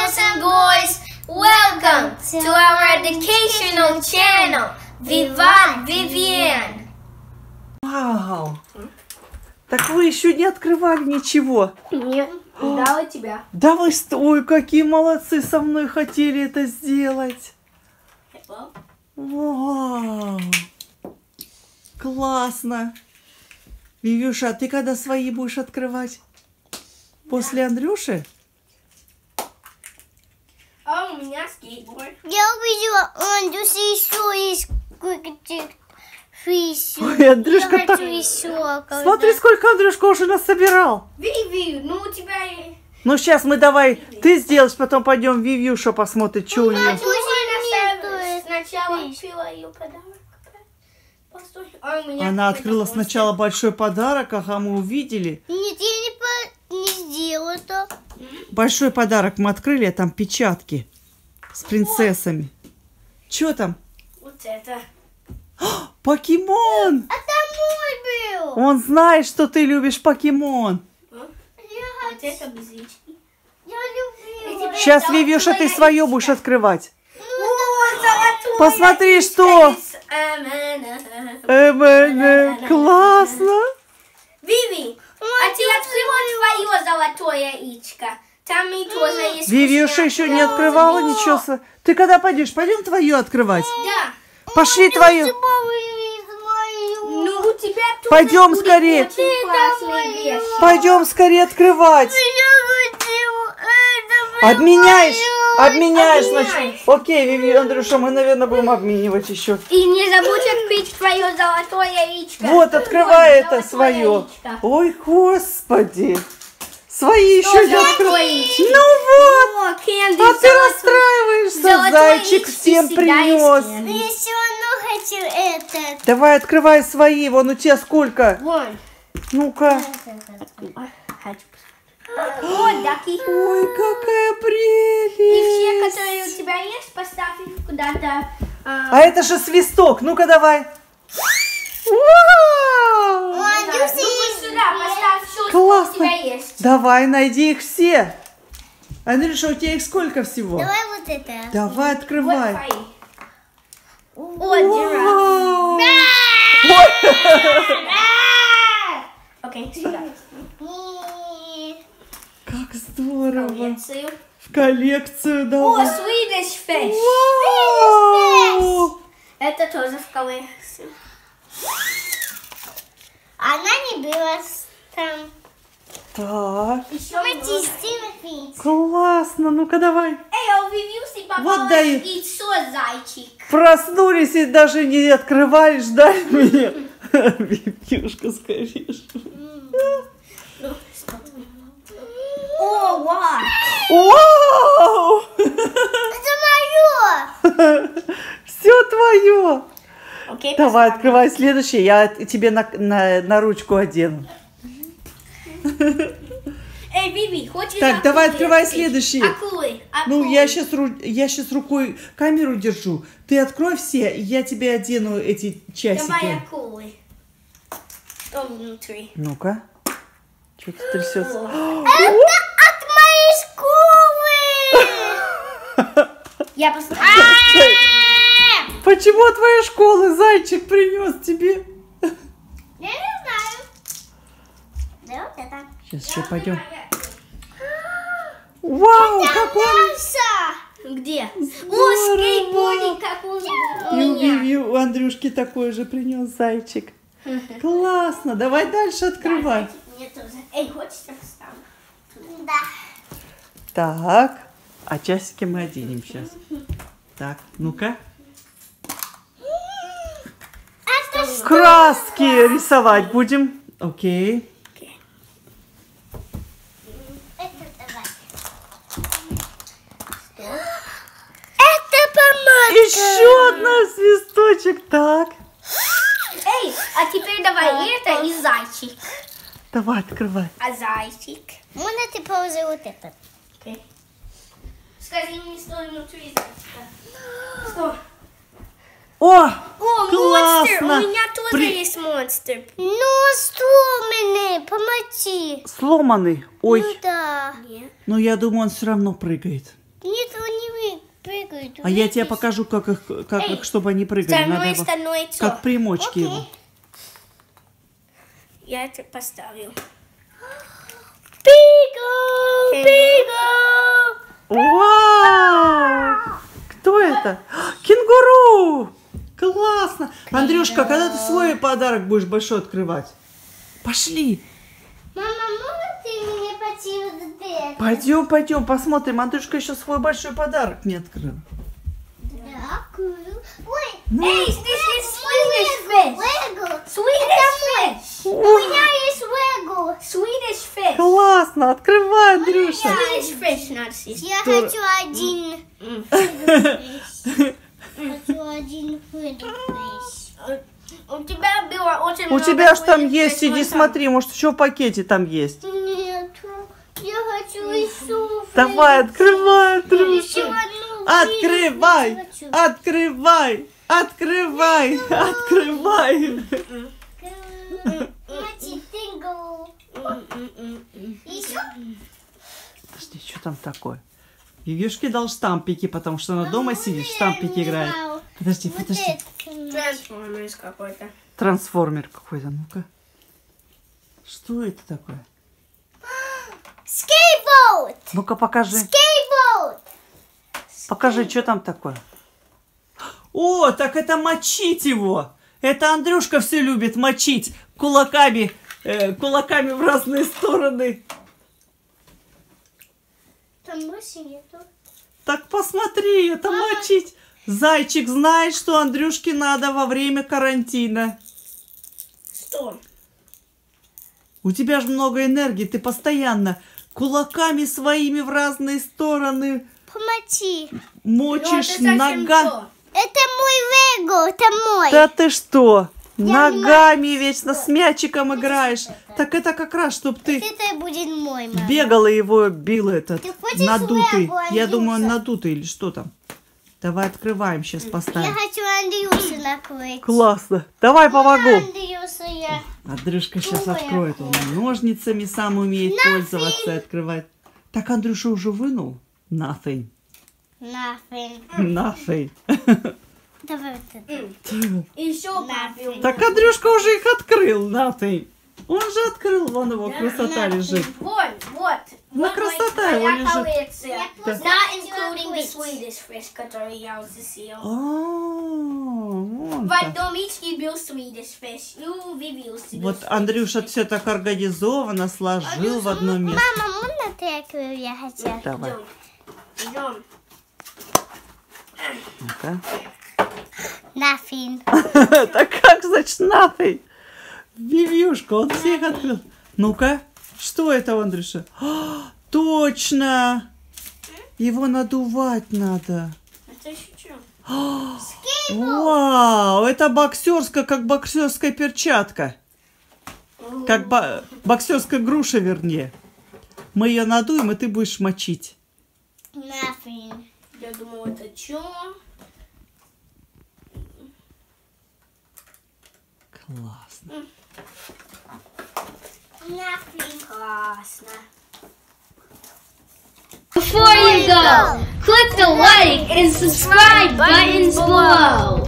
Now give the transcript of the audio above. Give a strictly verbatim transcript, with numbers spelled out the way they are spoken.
girls and boys, welcome to our educational channel, Vivan Vivian. Вау! Так вы еще не открывали ничего? Нет, да, у тебя. Да вы, ой, какие молодцы, со мной хотели это сделать. Вау! Классно! Вивюша, а ты когда свои будешь открывать? После Андрюши? А у меня скейтборд. Я увидела, он здесь еще есть кое-какие фишки. Ой, Андрюшка Я так... хочу еще. Когда... Смотри, сколько Андрюшка уже насобирал. Виви, ну у тебя... Ну, сейчас мы давай, ты сделаешь, потом пойдем Вивюша посмотрит, что у нее. Сначала открыла ее подарок. А у меня Она открыла монстр. сначала большой подарок, ага, мы увидели. Нет, я не, по... не сделала это. Большой подарок мы открыли, а там печатки с принцессами. Что там? Вот это. Покемон! Это мой был. Он знает, что ты любишь покемон. Я, Вот это без речки. я люблю. Сейчас, Вивюша, ты свое будешь открывать. О, золотое Посмотри, яичко что. из эм энд эм. Эм, эм, эм, классно. Виви, а ты открыла твое золотое яичко? Там и тоже есть Вивюша еще не открывала ничего. со- Ты когда пойдешь? Пойдем твое открывать. Да. Пошли твою. Ну, у тебя тоже Пойдем будет скорее. очень классные вещи. Пойдем скорее открывать. Обменяешь? Обменяешь, значит. Обменяй. Окей, Виви, Андрюша, мы, наверное, будем обменивать еще. И не забудь открыть твое золотое яичко. Вот, открывай это золотое свое. яичко. Ой, господи. Свои еще не золотое открывай. яичко? Ну вот. О, Кэнди, А ты золотое- расстраиваешься, золотое зайчик яичко всем всегда есть принес. Кэнди. Я все равно хочу этот. Давай, открывай свои. Вон у тебя сколько. Вон. Ну-ка. Хочу посмотреть. Вот такие. Ой, какая И прелесть. все, которые у тебя есть, поставь их куда-то. а, А это же свисток. Ну-ка, давай. Вау! ну, вот сюда поставь все, что у Классно. тебя есть. Давай, найди их все. Андрюша, у тебя их сколько всего? Давай вот это. Давай, Вот открывай. твои. О, жираф. Вау! Окей, сюда. Как здорово. Коллекцию. В коллекцию О, давай. Swedish fish. Вау! Это тоже в коллекцию. Она не была с- там. Так, Еще Смотри, много. Стивен. классно. Ну-ка, давай. Эй, а у Вивюси попалось дай. яйцо, зайчик. Проснулись и даже не открывали, ждали меня. Вивюшка, скорее. Ну, что? О, вау. Вау! Это мое. Все твое. Окей, Давай, поставим. открывай следующее. Я тебе на, на, на ручку одену. Эй, Виви, хочешь Так, давай, акулы открывай открыть? следующие. Акулы, Ну, акулы. я сейчас, я сейчас рукой камеру держу. Ты открой все, и я тебе одену эти часики. Давай акулы. Что внутри? Ну-ка. Что ты трясется? Это от моей школы. Я посмотрю. Почему от твоей школы зайчик принес тебе? Я не знаю. Да, вот это. Сейчас еще пойдем. Вау, какой он! Мясо. Где? О, Здорово. скейтбординг, как у И у меня. Виви, у Андрюшки такой же принес зайчик. Классно, давай дальше открывай. Да, мне тоже. Эй, хочешь я встану? Да. Так, а часики мы оденем сейчас. Так, ну-ка. Это что? Краски рисовать будем. Окей. Это давай. Это помада. Еще одна свисточек. Так, Эй, а теперь давай это и зайчик. давай, открывай. А зайчик? Можно ты положи вот этот? Окей. Скажи мне, что внутри зайчика. Что? О, О, монстр! классно. У меня тоже При- есть монстр. Ну, сломанный, помочи. сломанный. Ой, Ну да. Нет. но я думаю, он все равно прыгает. И А я тебе покажу, как их, как Эй, их, чтобы они С прыгали. Надо одной его- стороной всё. как примочки его. Я это поставил. Пиго! Пиго! Вау! Кто это? Кенгуру! Классно! Андрюшка, когда ты свой подарок будешь большой открывать? Пошли! Мама, можно ты мне потянуть? Пойдем, пойдем, посмотрим. Андрюшка еще свой большой подарок не открыл. Да, ой, Ну, Эй, this is Swedish fish. Лего! Swedish fish. У меня есть Лего! Swedish fish. классно! Открывай, Андрюша! Swedish fish надо съесть. Я Что? хочу один. Хочу один фрукт. У тебя было очень У много тебя ж там Swedish есть, fish, сиди, вон там. смотри, может еще в пакете там есть. Нету. Я хочу еще. Давай, открывай, Еще Андрюша! одну. Открывай! Хочу. Открывай! Открывай! Открывай! Мати, тынгл. Еще? Подожди, что там такое? Евгешке дал штампики, потому что она дома сидит, в штампики играет. Подожди, Вот подожди. это. Трансформерс какой-то. Трансформер какой-то, ну-ка. Что это такое? Скейтборд! Ну-ка покажи. Скейтборд! Покажи, что там такое. О, так это мочить его. Это Андрюшка все любит мочить кулаками, э, кулаками в разные стороны. Там больше нету. Так посмотри, это мочить. Зайчик знает, что Андрюшке надо во время карантина. Что? У тебя же много энергии, ты постоянно кулаками своими в разные стороны Помочи. мочишь Ну, это совсем нога. то. Это мой Лего, это мой. Да ты что? Я Ногами вечно с мячиком играешь. Так это как раз, чтоб ты Это будет мой, мама. бегала его, бил этот Ты хочешь надутый. Лего, Я думаю, он Андрюша? надутый или что там. Давай открываем, сейчас Я поставим. хочу Андрюшу накрыть. Классно. Давай помогу. Андрюша, я. Андрюшка сейчас Ой, откроет. Он ой. ножницами сам умеет Nothing. пользоваться и открывать. Так Андрюша уже вынул? Nothing. Nothing. Nothing. Давай вот это. Еще папил. Так Андрюшка уже их открыл. Nothing. Он же открыл, вон его Да, красота Nothing. лежит. Вот, вот. Ну, Вот красота моя его лежит. коллекция. Я Да. просто Not хочу including the открыть. Swedish fish, который я уже съел. А, вон В как. одном яичке был Swedish fish. И у Виви Swedish Вот fish. Андрюша все так организованно сложил в одно место. Мама, можно ты открою? Я хочу. Давай. Идем. Идем. Ну-ка. Nothing. Так как, значит, nothing? Вивюшка, он всех открыл. Ну-ка, что это, Андрюша? А, точно! Его надувать надо. Это еще что? Вау, это боксерская, как боксерская перчатка. Как бо- боксерская груша, вернее. Мы ее надуем, и ты будешь мочить. Nothing. Я думала, это что? Классно. Nothing. Классно. Before you go, click the like and subscribe buttons below.